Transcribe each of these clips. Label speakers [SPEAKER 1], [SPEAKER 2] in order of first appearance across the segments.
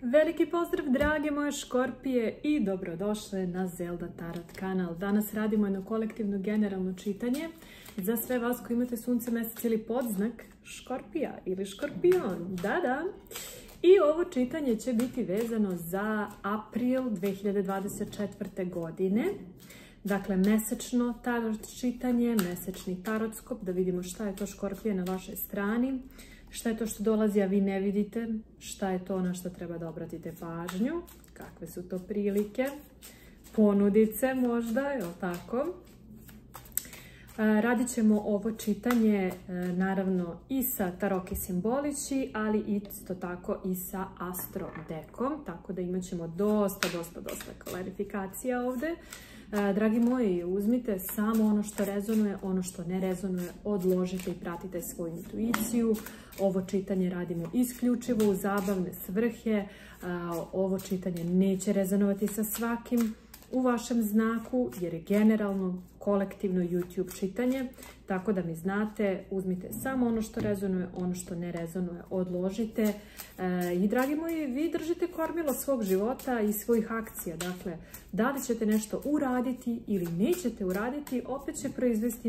[SPEAKER 1] Veliki pozdrav drage moje škorpije i dobrodošle na Zelda Tarot kanal. Danas radimo jedno kolektivno generalno čitanje za sve vas koji imate sunce, mesec ili podznak škorpija ili škorpion. Da. I ovo čitanje će biti vezano za april 2024. godine. Dakle, mesečno tarot čitanje, mesečni tarotskop, da vidimo šta je to škorpije na vašoj strani. Šta je to što dolazi, a vi ne vidite? Šta je to na što treba da obratite pažnju? Kakve su to prilike? Ponudice možda, je li tako? Radit ćemo ovo čitanje naravno i sa taroki simbolići, ali isto tako i sa astro dekom, tako da imat ćemo dosta klarifikacija ovdje. Dragi moji, uzmite samo ono što rezonuje, ono što ne rezonuje, odložite i pratite svoju intuiciju. Ovo čitanje radimo isključivo u zabavne svrhe. Ovo čitanje neće rezonovati sa svakim u vašem znaku, jer je generalno kolektivno YouTube čitanje, tako da mi znate, uzmite samo ono što rezonuje, ono što ne rezonuje, odložite. I dragi moji, vi držite kormilo svog života i svojih akcija, dakle, da li ćete nešto uraditi ili nećete uraditi, opet će proizvesti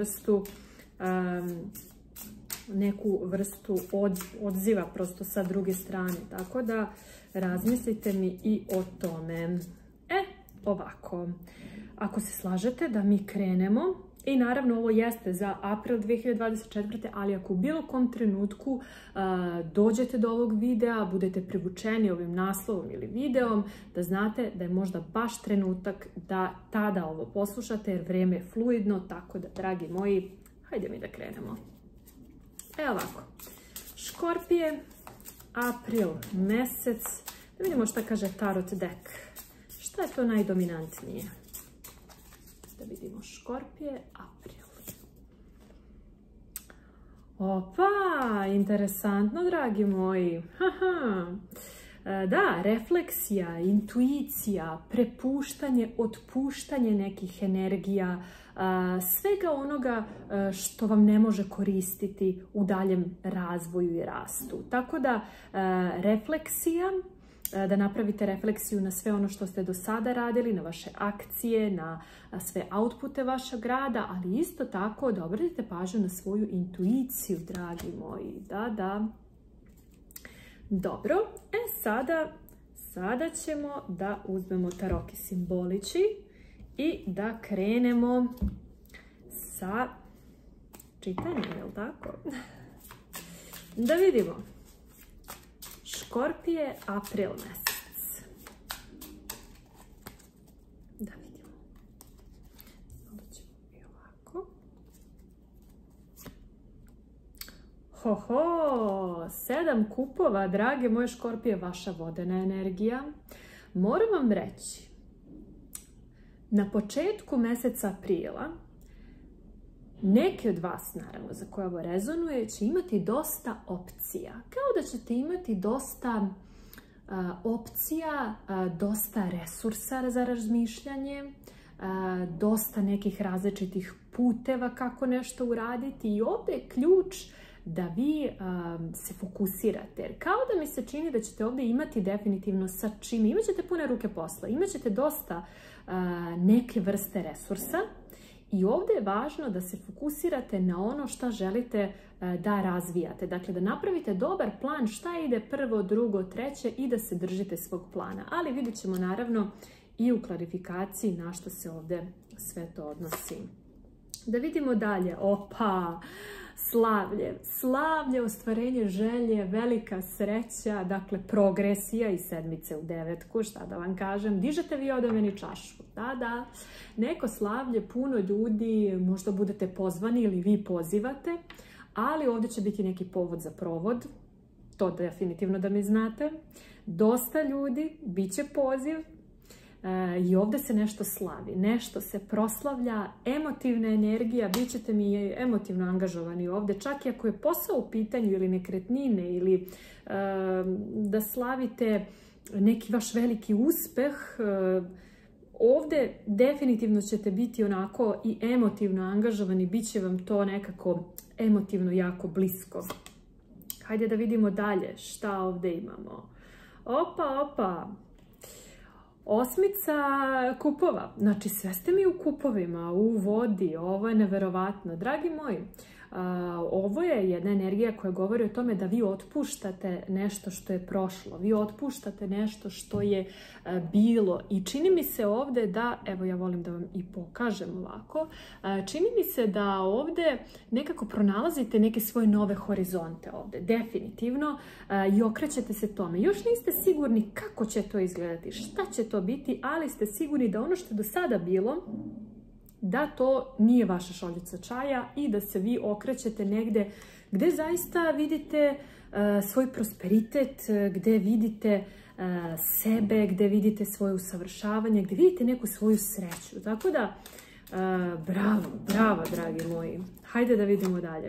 [SPEAKER 1] neku vrstu odziva prosto sa druge strane, tako da razmislite mi i o tome. Ovako, ako se slažete da mi krenemo, i naravno ovo jeste za april 2024. ali ako u bilo kom trenutku dođete do ovog videa, budete privučeni ovim naslovom ili videom, da znate da je možda baš trenutak da tada ovo poslušate, jer vrijeme je fluidno, tako da, dragi moji, hajde mi da krenemo. Evo ovako, škorpije, april mesec, da vidimo šta kaže tarot deck. Šta je to najdominantnije? Da vidimo škorpije, april. Opa, interesantno, dragi moji. Da, refleksija, intuicija, prepuštanje, otpuštanje nekih energija, svega onoga što vam ne može koristiti u daljem razvoju i rastu. Tako da, refleksija, da napravite refleksiju na sve ono što ste do sada radili, na vaše akcije, na sve outpute vašeg rada, ali isto tako da obratite pažnju na svoju intuiciju, dragi moji. Da. Dobro, sada ćemo da uzmemo taroki simbolići i da krenemo sa čitanjem, je li tako? Da vidimo. Škorpije, april mesec. Da vidimo. Malo ćemo i ovako. Ho, 7 kupova, drage moje škorpije, vaša vodena energija. Moram vam reći, na početku meseca aprila, neki od vas, naravno, za koje ovo rezonuje, će imati dosta opcija. Kao da ćete imati dosta opcija, dosta resursa za razmišljanje, dosta nekih različitih puteva kako nešto uraditi. I ovdje je ključ da vi se fokusirate. Jer kao da mi se čini da ćete ovdje imati definitivno sa čim. Imat ćete pune ruke posla, imat ćete dosta neke vrste resursa. I ovdje je važno da se fokusirate na ono što želite da razvijate. Dakle, da napravite dobar plan šta ide prvo, drugo, treće i da se držite svog plana. Ali vidjet ćemo naravno i u klarifikaciji na što se ovdje sve to odnosi. Da vidimo dalje. Opa! Slavlje, ostvarenje želje, velika sreća, dakle progresija i sedmice u devetku, šta da vam kažem, dižete vi od meni čašu, da, neko slavlje, puno ljudi, možda budete pozvani ili vi pozivate, ali ovdje će biti neki povod za provod, to definitivno da mi znate, dosta ljudi, bit će poziv. I ovdje se nešto slavi, nešto se proslavlja, emotivna energija, bit ćete mi emotivno angažovani ovdje, čak i ako je posao u pitanju ili nekretnine ili da slavite neki vaš veliki uspeh, ovdje definitivno ćete biti onako i emotivno angažovani, bit će vam to nekako emotivno jako blisko. Hajde da vidimo dalje šta ovdje imamo. Opa. Osmica kupova. Znači, sve ste mi u kupovima, u vodi. Ovo je neverovatno. Dragi moji, ovo je jedna energija koja govori o tome da vi otpuštate nešto što je prošlo. Vi otpuštate nešto što je bilo. I čini mi se ovdje da, evo ja volim da vam i pokažem ovako, čini mi se da ovdje nekako pronalazite neke svoje nove horizonte ovdje. Definitivno. I okrećete se tome. Još niste sigurni kako će to izgledati, šta će to biti, ali ste sigurni da ono što je do sada bilo, da to nije vaša šoljica čaja i da se vi okrećete negdje gdje zaista vidite svoj prosperitet, gdje vidite sebe, gdje vidite svoje usavršavanje, gdje vidite neku svoju sreću. Tako da, bravo, dragi moji. Hajde da vidimo dalje.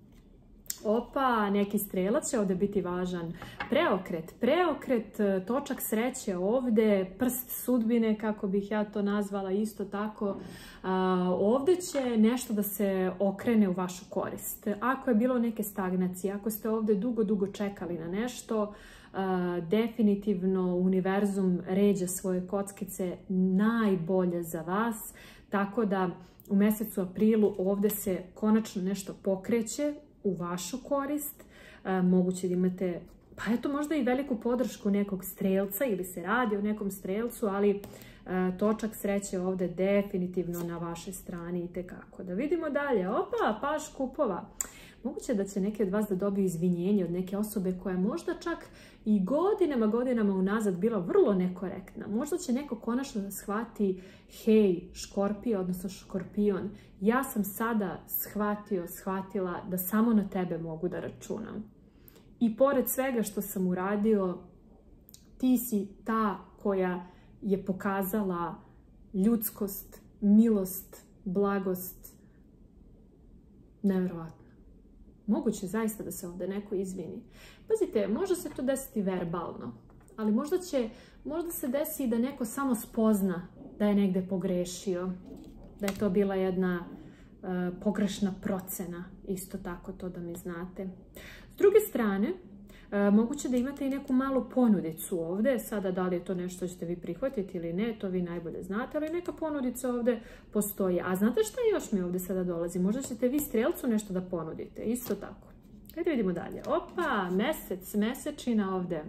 [SPEAKER 1] Opa, neki strelac će ovdje biti važan. Preokret, točak sreće ovdje, prst sudbine, kako bih ja to nazvala, isto tako. Ovdje će nešto da se okrene u vašu korist. Ako je bilo neke stagnacije, ako ste ovdje dugo čekali na nešto, definitivno univerzum ređa svoje kockice najbolje za vas. Tako da u mjesecu aprilu ovdje se konačno nešto pokreće u vašu korist. Moguće da imate, pa eto, možda i veliku podršku nekog strelca ili se radi o nekom strelcu, ali točak sreće ovdje definitivno na vašoj strani itekako. Da vidimo dalje. Opa, paž kupova. Moguće da će neki od vas da dobiju izvinjenje od neke osobe koja je možda čak i godinama unazad bila vrlo nekorektna. Možda će neko konačno da shvati, hej, Škorpije, odnosno Škorpion, ja sam sada shvatila da samo na tebe mogu da računam. I pored svega što sam uradio, ti si ta koja je pokazala ljudskost, milost, blagost. Nevjerovatno. Moguće zaista da se ovdje neko izvini. Pazite, može se to desiti verbalno, ali možda se desi da neko samo spozna da je negdje pogrešio, da je to bila jedna pogrešna procena, isto tako to da mi znate. S druge strane, moguće da imate i neku malu ponudicu ovdje. Sada da li je to nešto što ćete vi prihvatiti ili ne, to vi najbolje znate, ali neka ponudica ovdje postoji. A znate šta još mi ovdje sada dolazi? Možda ćete vi strelcu nešto da ponudite, isto tako. Hajde vidimo dalje. Opa, mesečina ovdje.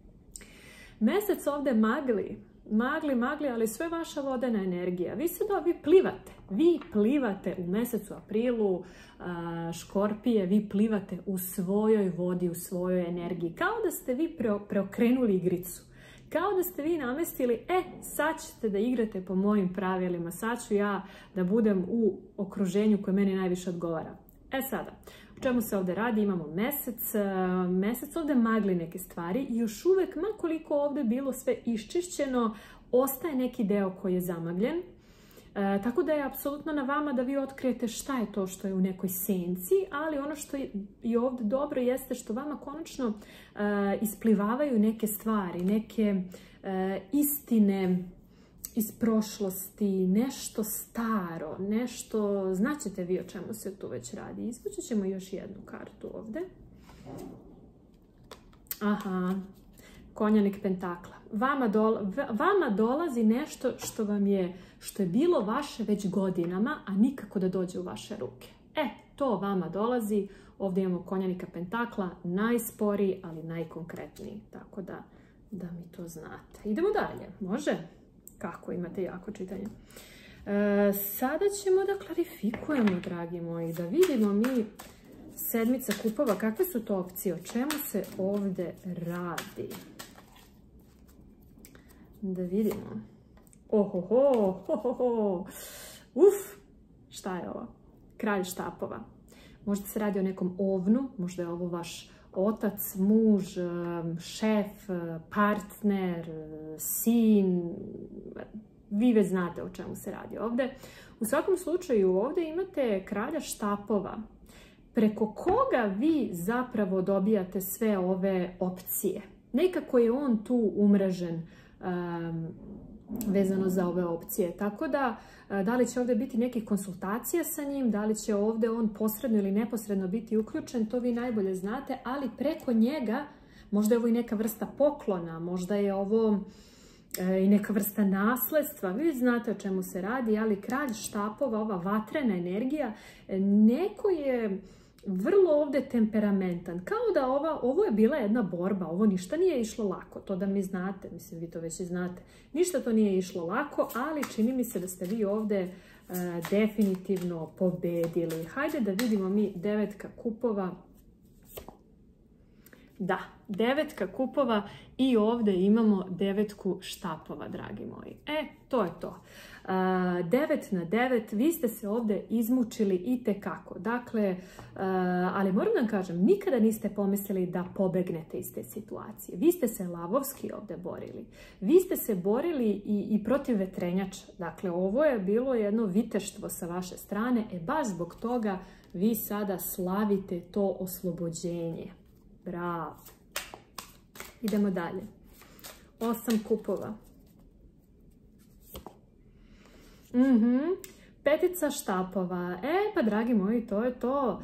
[SPEAKER 1] Mesec ovdje magli, ali sve vaša vodena energija. Vi plivate u mjesecu aprilu, Škorpije, vi plivate u svojoj vodi, u svojoj energiji. Kao da ste vi preokrenuli igricu. Kao da ste vi namestili, sad ćete da igrate po mojim pravilima, sad ću ja da budem u okruženju koje meni najviše odgovara. Sada, o čemu se ovdje radi? Imamo mesec ovdje magli neke stvari i još uvijek, makoliko ovdje bilo sve iščišćeno, ostaje neki deo koji je zamagljen. Tako da je apsolutno na vama da vi otkrijete šta je to što je u nekoj senci, ali ono što je ovdje dobro jeste što vama konačno isplivavaju neke stvari, neke istine iz prošlosti, nešto staro, nešto, znaćete vi o čemu se tu već radi. Izvući ćemo još jednu kartu ovdje. Aha, konjanik pentakla. Vama dolazi nešto što je bilo vaše već godinama, a nikako da dođe u vaše ruke. To vama dolazi. Ovdje imamo konjanika pentakla, najsporiji, ali najkonkretniji. Tako da mi to znate. Idemo dalje, može? Kako, imate jako čitanje. Sada ćemo da klarifikujemo, dragi moji, da vidimo mi sedmica kupova, kakve su to opcije, o čemu se ovdje radi. Da vidimo. Šta je ovo? Kralj štapova. Možda se radi o nekom ovnu, možda je ovo vaš otac, muž, šef, partner, sin, vi već znate o čemu se radi ovdje. U svakom slučaju ovdje imate kralja štapova, preko koga vi zapravo dobijate sve ove opcije. Nekako je on tu umrežen vezano za ove opcije. Tako da li će ovdje biti nekih konsultacija sa njim, da li će ovdje on posredno ili neposredno biti uključen, to vi najbolje znate, ali preko njega možda je ovo i neka vrsta poklona, možda je ovo i neka vrsta nasledstva. Vi znate o čemu se radi, ali kralj štapova, ova vatrena energija, neko je vrlo ovdje temperamentan. Kao da ovo je bila jedna borba, ovo ništa nije išlo lako, to da mi znate, mislim vi to već i znate. Ništa to nije išlo lako, ali čini mi se da ste vi ovdje definitivno pobedili. Hajde da vidimo mi 9 kupova. Da, 9 kupova i ovdje imamo 9 štapova, dragi moji. To je to. 9 na 9, vi ste se ovdje izmučili itekako. Dakle, ali moram da vam kažem, nikada niste pomislili da pobegnete iz te situacije. Vi ste se lavovski ovdje borili. Vi ste se borili i protiv vetrenjača. Dakle, ovo je bilo jedno viteštvo sa vaše strane. Baš zbog toga vi sada slavite to oslobođenje. Bravo. Idemo dalje. 8 kupova. 5 štapova. Pa dragi moji, to je to.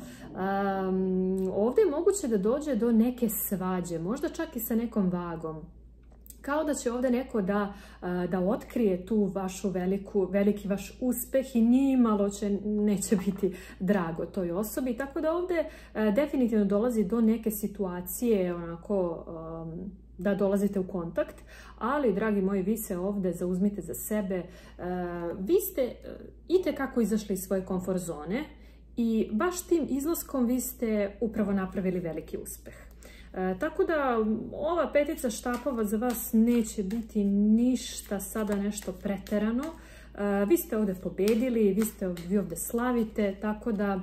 [SPEAKER 1] Ovdje je moguće da dođe do neke svađe, možda čak i sa nekom vagom. Kao da će ovdje neko da otkrije tu vašu veliki vaš uspeh i nimalo neće biti drago toj osobi. Tako da ovdje definitivno dolazi do neke situacije onako da dolazite u kontakt, ali dragi moji, vi se ovdje zauzmite za sebe. Vi ste itekako izašli iz svoje komfort zone i baš tim izlaskom vi ste upravo napravili veliki uspeh. Tako da ova 5 štapova za vas neće biti ništa sada nešto preterano. Vi ste ovdje pobedili, vi ovdje slavite, tako da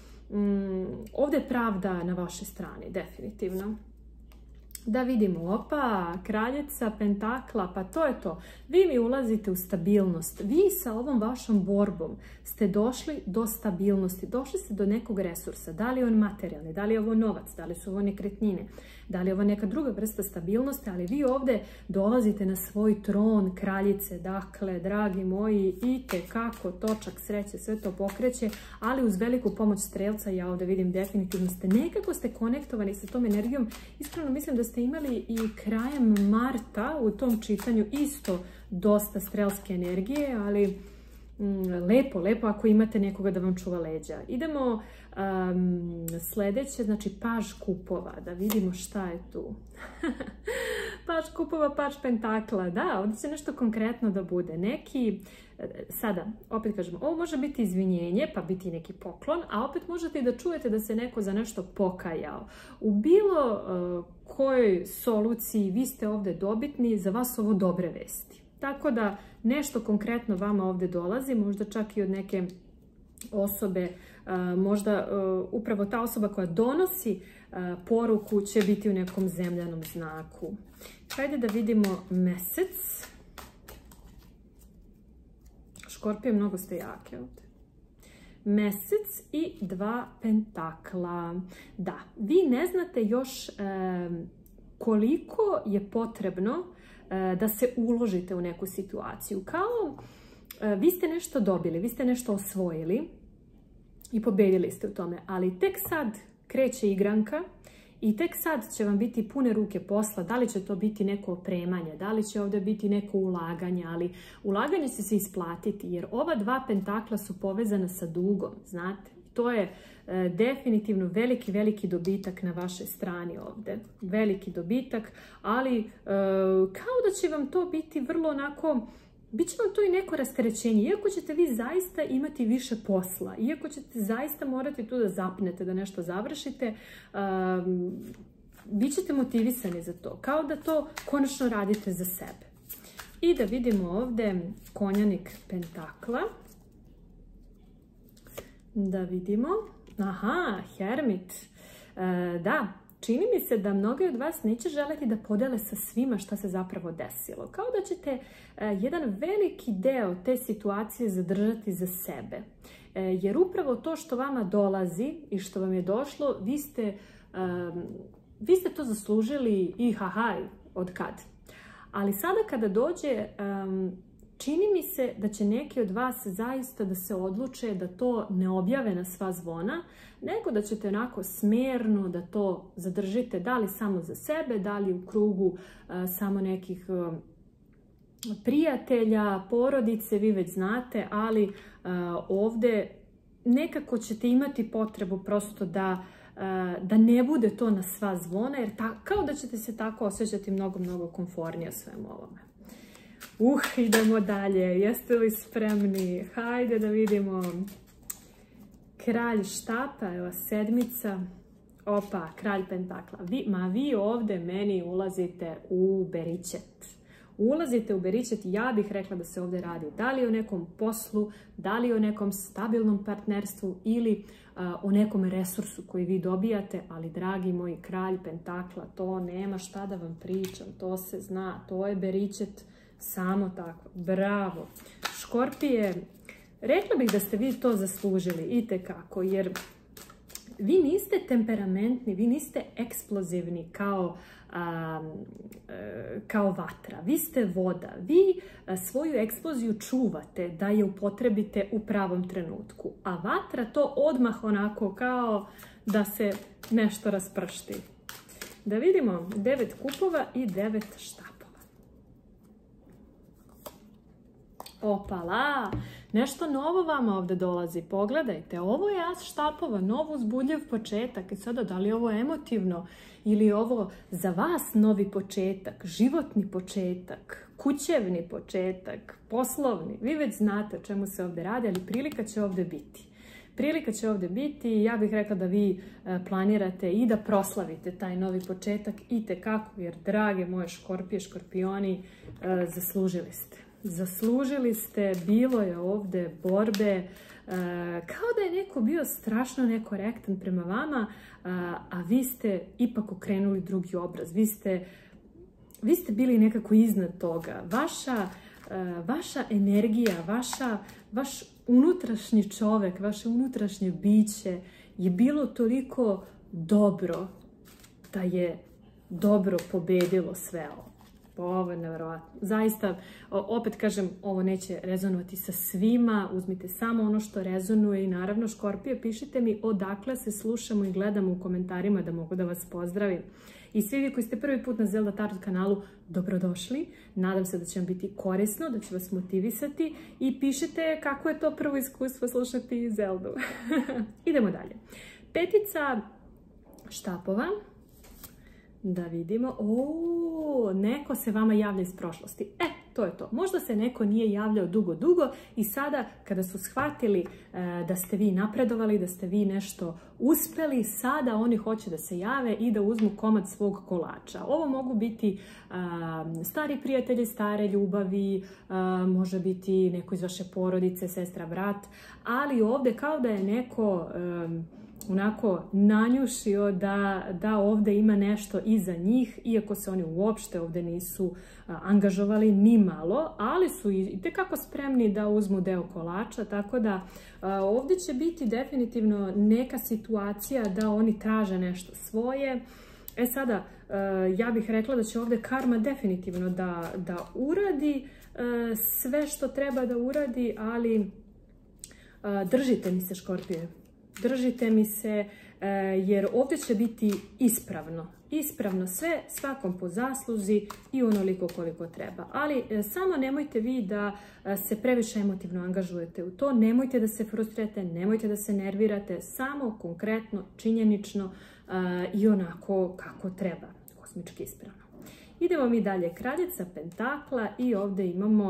[SPEAKER 1] ovdje je pravda na vašoj strani, definitivno. Da vidimo, opa, kraljica pentakla, pa to je to. Vi mi ulazite u stabilnost. Vi sa ovom vašom borbom ste došli do stabilnosti, došli ste do nekog resursa. Da li je on materijalni, da li je ovo novac, da li su ovo nekretnine, da li je ovo neka druga vrsta stabilnosti, ali vi ovdje dolazite na svoj tron kraljice. Dakle, dragi moji, itekako točak sreće, sve to pokreće, ali uz veliku pomoć strelca ja ovdje vidim definitivno nekako ste konektovani sa tom energijom. Iskreno mislim da ste imali i krajem marta u tom čitanju isto dosta strelske energije, ali lepo ako imate nekoga da vam čuva leđa. Idemo sljedeće, znači paž kupova, da vidimo šta je tu. Paž kupova, paž pentakla, da, ovdje će nešto konkretno da bude. Neki, sada, opet kažemo, ovo može biti izvinjenje, pa biti neki poklon, a opet možete i da čujete da se neko za nešto pokajao. U bilo kojoj soluciji vi ste ovdje dobitni, za vas ovo dobre vesti. Tako da nešto konkretno vama ovdje dolazi, možda čak i od neke osobe, možda upravo ta osoba koja donosi poruku će biti u nekom zemljanom znaku. Hajde da vidimo mesec. Škorpije, mnogo ste jake ovdje. Mesec i 2 pentakla. Da, vi ne znate još koliko je potrebno da se uložite u neku situaciju. Kao vi ste nešto dobili, vi ste nešto osvojili i pobedili ste u tome, ali tek sad kreće igranka i tek sad će vam biti pune ruke posla. Da li će to biti neko opremanje, da li će ovdje biti neko ulaganje, ali ulaganje će se isplatiti jer ova 2 pentakla su povezana sa dugom, znate. To je definitivno veliki dobitak na vašoj strani ovdje. Veliki dobitak, ali kao da će vam to biti vrlo onako, bit će vam to i neko rasterećenje. Iako ćete vi zaista imati više posla, iako ćete zaista morati tu da zapnete, da nešto završite, bit ćete motivisani za to. Kao da to konačno radite za sebe. I da vidimo ovdje konjanik pentakla. Da vidimo. Aha, hermit. Da, čini mi se da mnogi od vas neće želeti da podele sa svima šta se zapravo desilo. Kao da ćete jedan veliki deo te situacije zadržati za sebe. Jer upravo to što vama dolazi i što vam je došlo, vi ste to zaslužili i hahaj, od kad. Ali sada kada dođe čini mi se da će neki od vas zaista da se odluče da to ne objave na sva zvona, nego da ćete onako smjerno da to zadržite, da li samo za sebe, da li u krugu samo nekih prijatelja, porodice, vi već znate, ali ovdje nekako ćete imati potrebu prosto da ne bude to na sva zvona, jer kao da ćete se tako osjećati mnogo, mnogo komfornije o svemu ovome. Idemo dalje. Jeste li spremni? Hajde da vidimo. Kralj štapa, evo sedmica. Opa, kralj pentakla. Vi ovdje meni ulazite u beričet. Ulazite u beričet, ja bih rekla da se ovdje radi da li o nekom poslu, da li o nekom stabilnom partnerstvu ili o nekom resursu koji vi dobijate, ali dragi moji, kralj pentakla, to nema šta da vam pričam, to se zna, to je beričet samo tako. Bravo! Škorpije, rekla bih da ste vi to zaslužili itekako, jer vi niste temperamentni, vi niste eksplozivni kao vatra. Vi ste voda. Vi svoju eksploziju čuvate da je upotrebite u pravom trenutku. A vatra to odmah onako kao da se nešto raspršti. Da vidimo 9 kupova i 9 štapova. Opala! Nešto novo vama ovdje dolazi. Pogledajte, ovo je as štapova, novo uzbudljiv početak. I sada, da li je ovo emotivno ili ovo za vas novi početak, životni početak, kućevni početak, poslovni. Vi već znate o čemu se ovdje radi, ali prilika će ovdje biti. Prilika će ovdje biti i ja bih rekla da vi planirate i da proslavite taj novi početak itekako, jer drage moje škorpije, škorpioni, zaslužili ste. Zaslužili ste, bilo je ovdje borbe, kao da je neko bio strašno nekorektan prema vama, a vi ste ipak okrenuli drugi obraz. Vi ste bili nekako iznad toga. Vaša energija, vaš unutrašnji čovjek, vaše unutrašnje biće je bilo toliko dobro da je dobro pobedilo sve ovo. Ovo je nevjerojatno. Zaista, opet kažem, ovo neće rezonovati sa svima. Uzmite samo ono što rezonuje i naravno, škorpije, pišite mi odakle se slušamo i gledamo u komentarima da mogu da vas pozdravim. I svi vi koji ste prvi put na Zelda Tarot kanalu, dobrodošli. Nadam se da će vam biti korisno, da će vas motivisati i pišite kako je to prvo iskustvo slušati Zeldu. Idemo dalje. Petica štapova. Da vidimo. Neko se vama javlja iz prošlosti. To je to. Možda se neko nije javljao dugo i sada kada su shvatili da ste vi napredovali, da ste vi nešto uspeli, sada oni hoće da se jave i da uzmu komad svog kolača. Ovo mogu biti stari prijatelji, stare ljubavi, može biti neko iz vaše porodice, sestra, brat, ali ovdje kao da je neko onako nanjušio da ovdje ima nešto iza njih, iako se oni uopšte ovdje nisu angažovali ni malo, ali su itekako spremni da uzmu deo kolača, tako da ovdje će biti definitivno neka situacija da oni traže nešto svoje. Sada, ja bih rekla da će ovdje karma definitivno da uradi sve što treba da uradi, ali držite mi se, škorpije. Držite mi se, jer ovdje će biti ispravno. Ispravno sve, svakom po zasluzi i onoliko koliko treba. Ali samo nemojte vi da se previše emotivno angažujete u to. Nemojte da se frustrirate, nemojte da se nervirate. Samo konkretno, činjenično i onako kako treba. Kosmički ispravno. Idemo mi dalje. Kraljica pentakla i ovdje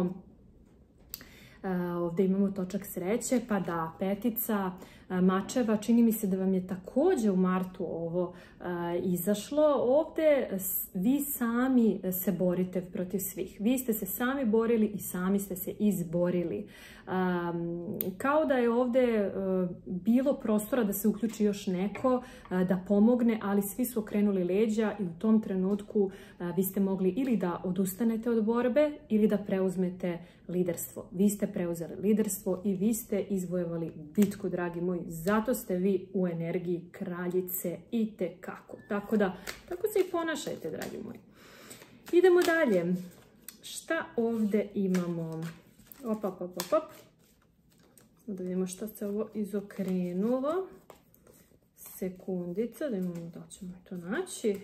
[SPEAKER 1] imamo točak sreće, pa da, petica mačeva, čini mi se da vam je također u martu ovo izašlo. Ovdje vi sami se borite protiv svih. Vi ste se sami borili i sami ste se izborili. Kao da je ovdje bilo prostora da se uključi još neko, da pomogne, ali svi su okrenuli leđa i u tom trenutku vi ste mogli ili da odustanete od borbe ili da preuzmete liderstvo. Vi ste preuzeli liderstvo i vi ste izvojevali bitku, dragi moji. Zato ste vi u energiji kraljice itekako. Tako se i ponašajte, dragi moji. Idemo dalje. Šta ovdje imamo? Op. Da vidimo što se ovo izokrenulo. Sekundica, da imamo da ćemo to naći.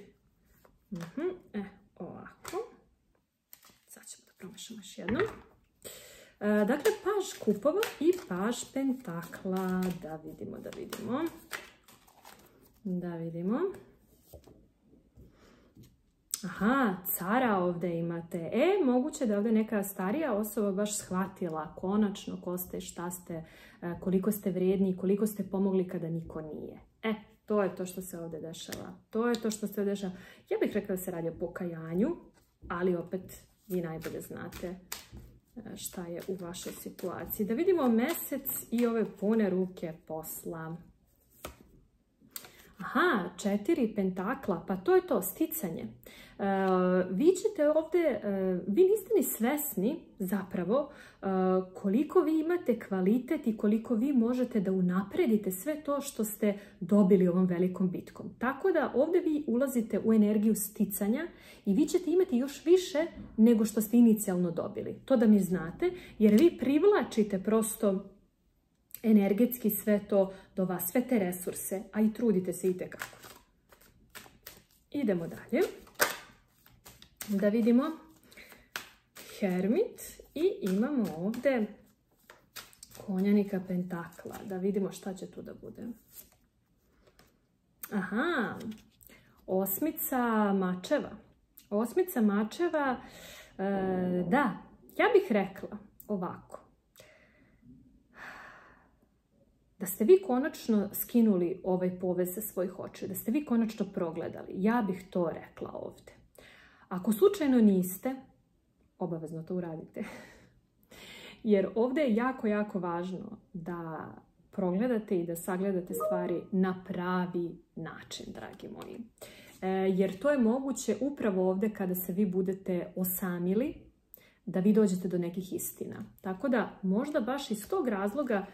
[SPEAKER 1] Ovako. Sad ćemo da promašamo još jednom. Dakle, paž kupova i paž pentakla. Da vidimo. Aha, cara ovdje imate. Moguće da je ovdje neka starija osoba baš shvatila konačno ko ste, šta ste, koliko ste vrijedni, koliko ste pomogli kada niko nije. To je to što se ovdje dešava. Ja bih rekla da se radi o pokajanju, ali opet vi najbolje znate šta je u vašoj situaciji. Da vidimo mesec i ove pune ruke posla. Aha, 4 pentakla, pa to je to, sticanje. Vi ćete ovdje, vi niste ni svesni zapravo koliko vi imate kvalitet i koliko vi možete da unapredite sve to što ste dobili ovom velikom bitkom. Tako da ovdje vi ulazite u energiju sticanja i vi ćete imati još više nego što ste inicijalno dobili. To da mi znate, jer vi privlačite prosto energetski sve to do vas, sve te resurse, a i trudite se itekako. Idemo dalje. Da vidimo Hermit i imamo ovdje konjanika pentakla. Da vidimo šta će tu da bude. Aha, osmica mačeva. Osmica mačeva, da, ja bih rekla ovako. Da ste vi konačno skinuli ovaj povez sa svojih očiju, da ste vi konačno progledali. Ja bih to rekla ovdje. Ako slučajno niste, obavezno to uradite. Jer ovdje je jako, jako važno da progledate i da sagledate stvari na pravi način, dragi moji. Jer to je moguće upravo ovdje kada se vi budete osamili, da vi dođete do nekih istina. Tako da možda baš iz tog razloga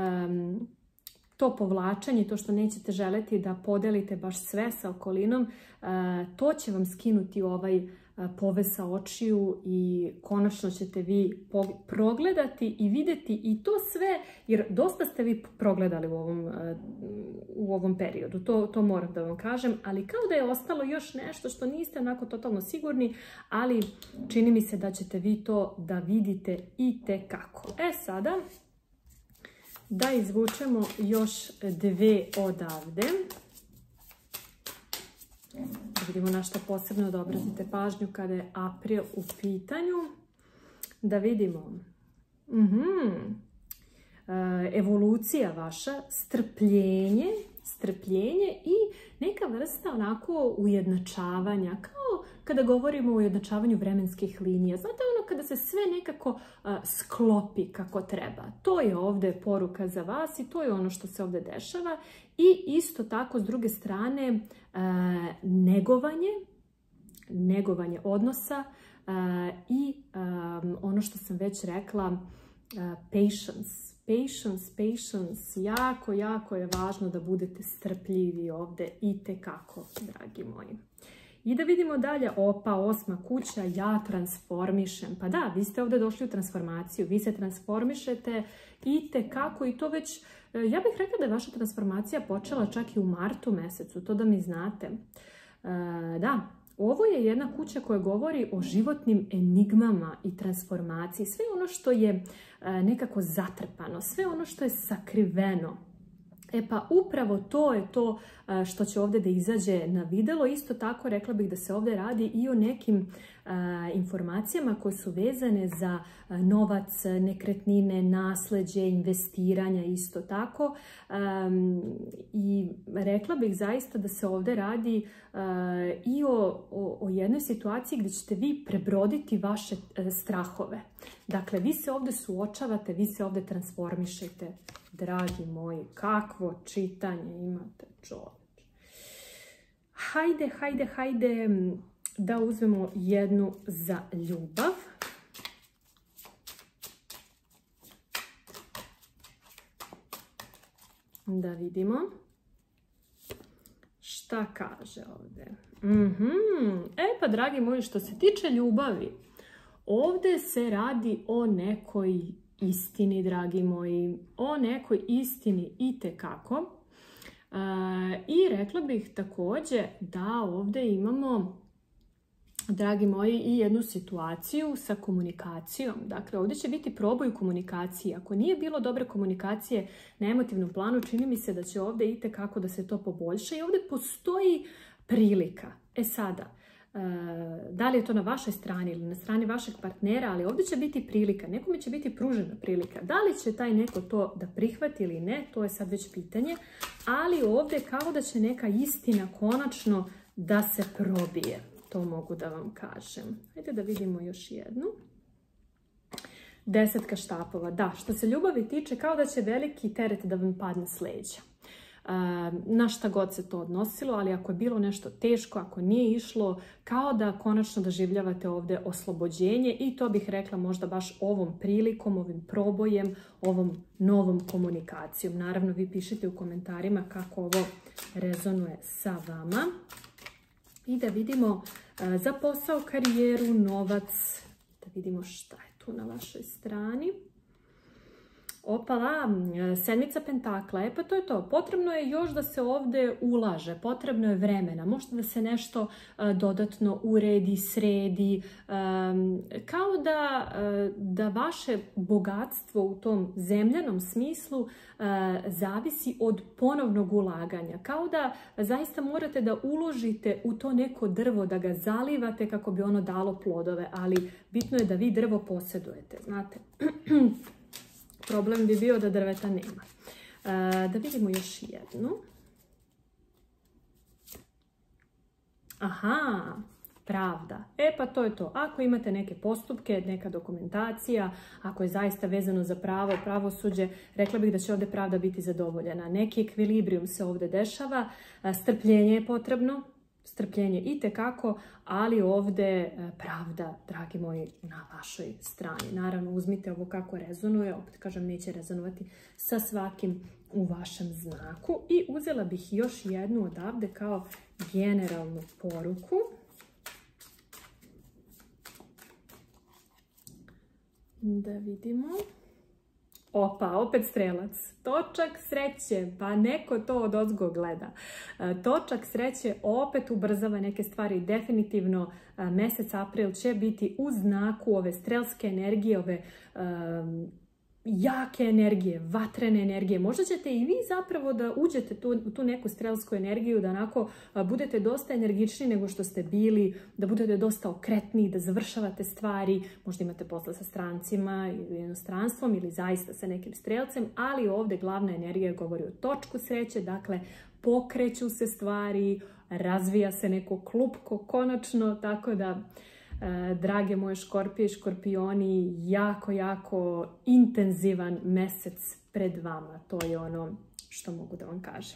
[SPEAKER 1] to povlačenje, to što nećete želeti da podelite baš sve sa okolinom, to će vam skinuti ovaj povez sa očiju i konačno ćete vi progledati i vidjeti i to sve, jer dosta ste vi progledali u ovom periodu, to moram da vam kažem, ali kao da je ostalo još nešto što niste onako totalno sigurni, ali čini mi se da ćete vi to da vidite i tekako. Sada da izvučemo još dve odavde. Da vidimo na što posebno da obratite pažnju kada je april u pitanju. Da vidimo. Evolucija vaša, strpljenje i neka vrsta onako ujednačavanja, kao kada govorimo o ujednačavanju vremenskih linija. Znate ono kada se sve nekako sklopi kako treba. To je ovdje poruka za vas i to je ono što se ovdje dešava. I isto tako s druge strane negovanje odnosa i ono što sam već rekla, patience. Jako, jako je važno da budete strpljivi ovdje itekako, dragi moji. I da vidimo dalje, osma kuća, ja transformišem. Pa da, vi ste ovdje došli u transformaciju, vi se transformišete itekako i to već, ja bih rekla da je vaša transformacija počela čak i u martu mjesecu, to da mi znate. Da, ovo je jedna kuća koja govori o životnim enigmama i transformaciji. Sve ono što je nekako zatrpano, sve ono što je sakriveno. Pa upravo to je to što će ovdje da izađe na videlo. Isto tako rekla bih da se ovdje radi i o nekim informacijama koje su vezane za novac, nekretnine, nasleđe, investiranja isto tako. I rekla bih zaista da se ovdje radi i o jednoj situaciji gdje ćete vi prebroditi vaše strahove. Dakle, vi se ovdje suočavate, vi se ovdje transformišete. Dragi moji, kakvo čitanje imate, čovječ. Hajde da uzmemo jednu za ljubav. Da vidimo šta kaže ovdje. Pa dragi moji, što se tiče ljubavi, ovdje se radi o nekoj istini, dragi moji, o nekoj istini itekako. I rekla bih također da ovdje imamo, dragi moji, i jednu situaciju sa komunikacijom. Dakle, ovdje će biti proboj u komunikaciji. Ako nije bilo dobre komunikacije na emotivnom planu, čini mi se da će ovdje itekako da se to poboljša i ovdje postoji prilika. E sada, da li je to na vašoj strani ili na strani vašeg partnera, ali ovdje će biti prilika, nekome će biti pružena prilika. Da li će taj neko to da prihvati ili ne, to je sad već pitanje, ali ovdje kao da će neka istina konačno da se probije. To mogu da vam kažem. Hajde da vidimo još jednu. 10 štapova. Da, što se ljubavi tiče, kao da će veliki teret da vam padne s leđa. Na šta god se to odnosilo, ali ako je bilo nešto teško, ako nije išlo, kao da konačno doživljavate ovdje oslobođenje i to bih rekla možda baš ovom prilikom, ovim probojem, ovom novom komunikacijom. Naravno, vi pišite u komentarima kako ovo rezonuje sa vama. I da vidimo za posao, karijeru, novac, da vidimo šta je tu na vašoj strani. Opala, sedmica pentakla, pa to je to. Potrebno je još da se ovdje ulaže, potrebno je vremena, možda da se nešto dodatno uredi, sredi, kao da vaše bogatstvo u tom zemljanom smislu zavisi od ponovnog ulaganja. Kao da zaista morate da uložite u to neko drvo, da ga zalivate kako bi ono dalo plodove, ali bitno je da vi drvo posjedujete, znate. Problem bi bio da drveta nema. Da vidimo još jednu. Aha, pravda. Pa to je to. Ako imate neke postupke, neka dokumentacija, ako je zaista vezano za pravo, pravosuđe, rekla bih da će ovdje pravda biti zadovoljena. Neki ekvilibrijum se ovdje dešava, strpljenje je potrebno. Strpljenje itekako, ali ovdje pravda, dragi moji, na vašoj strani. Naravno, uzmite ovo kako rezonuje, opet kažem, neće rezonovati sa svakim u vašem znaku. I uzela bih još jednu odavde kao generalnu poruku. Da vidimo. Opa, opet strelac. Točak sreće, pa neko to odzgo gleda. Točak sreće opet ubrzava neke stvari. Definitivno mjesec april će biti u znaku ove strelske energije, ove jake energije, vatrene energije. Možda ćete i vi zapravo da uđete u tu neku strelsku energiju, da onako budete dosta energičniji nego što ste bili, da budete dosta okretniji, da završavate stvari. Možda imate posla sa strancima ili inostranstvom ili zaista sa nekim strelcem, ali ovdje glavna energija govori o točku sreće, dakle pokreću se stvari, razvija se neko klupko konačno, tako da drage moje škorpije i škorpioni, jako, jako intenzivan mjesec pred vama. To je ono što mogu da vam kažem.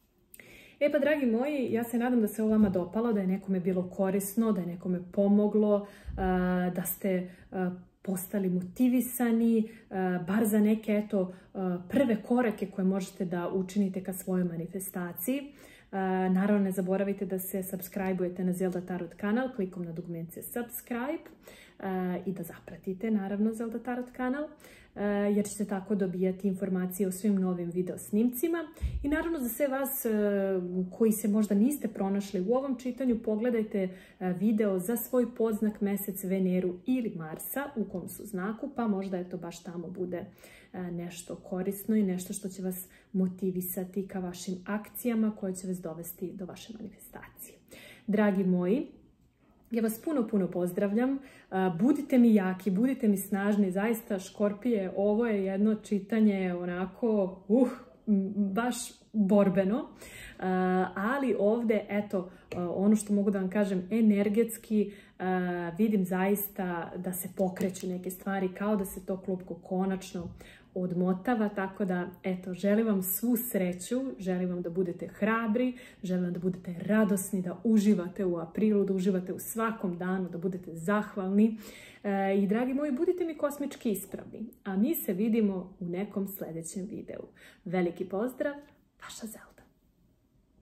[SPEAKER 1] Pa, dragi moji, ja se nadam da se ovo vama dopalo, da je nekome bilo korisno, da je nekome pomoglo, da ste postali motivisani, bar za neke prve korake koje možete da učinite ka svojoj manifestaciji. Naravno, ne zaboravite da se subscribe-ujete na Zelda Tarot kanal klikom na dugmence subscribe i da zapratite naravno Zelda Tarot kanal, jer ćete tako dobijati informacije o svim novim video snimcima. I naravno za sve vas koji se možda niste pronašli u ovom čitanju, pogledajte video za svoj podznak, mesec, Veneru ili Marsa u kom su znaku, pa možda baš tamo bude nešto korisno i nešto što će vas motivisati ka vašim akcijama koje će vas dovesti do vaše manifestacije. Dragi moji, ja vas puno pozdravljam. Budite mi jaki, budite mi snažni. Zaista, škorpije, ovo je jedno čitanje onako, baš borbeno. Ali ovdje, ono što mogu da vam kažem, energetski vidim zaista da se pokreću neke stvari, kao da se to klupko konačno odmotava, tako da, želim vam svu sreću, želim vam da budete hrabri, želim vam da budete radosni, da uživate u aprilu, da uživate u svakom danu, da budete zahvalni. I, dragi moji, budite mi kosmički ispravni, a mi se vidimo u nekom sljedećem videu. Veliki pozdrav, vaša Zelda.